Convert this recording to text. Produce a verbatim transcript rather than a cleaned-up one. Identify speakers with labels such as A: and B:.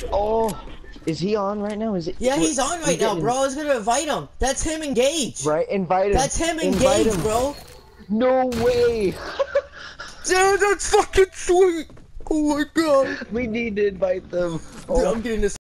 A: Oh, is he on right now? Is it?
B: Yeah, he's on right now, bro. I was gonna invite him. That's him engaged.
A: Right, invite him.
B: That's him
A: Invite
B: engaged,
A: him.
B: bro.
A: No way.
B: Dude, that's fucking sweet. Oh my god.
A: We need to invite them.
B: Dude,
A: Oh.
B: I'm getting this.